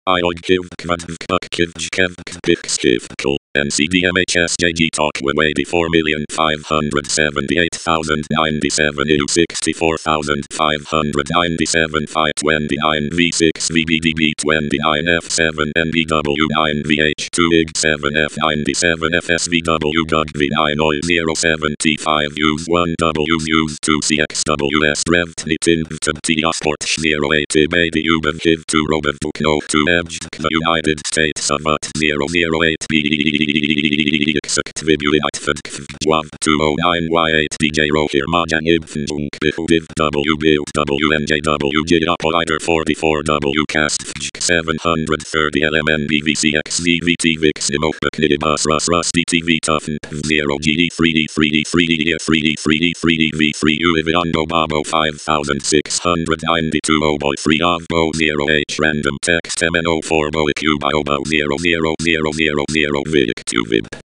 Iog kiv kvad vkbuk kiv kev kbik skiv kul. NCDMHSJG talk way before 1,578,097 EU 64,597 529 V6 VBDB 29 F7 NBW 9 VH2 IG 7 F97 FSVW GUG V9 07 T5 Use 1 W Use 2 CXWS Rev Nitin T.E.I.Axie Sport 08 Baby Uben Kiv 2 Robin Book No 2 Edged United States of 008 T.E.I.Axie Vibuliatfed 2009 Y8 DJ Rohir Majan Ibn Biv W Biv WNJW Gigapolider 44 W Cast 730 LMN BVCX VVT Vix Imokbek Nibas Rusty TV Tuffen 0 GD 3D 3D 3D 3D 3D 3D V3 Uliviando Babo 5692 Oboy 3 Avbo 0H Random Text MNO 4 Boic Ubiobo 00000 Vic 2 Vib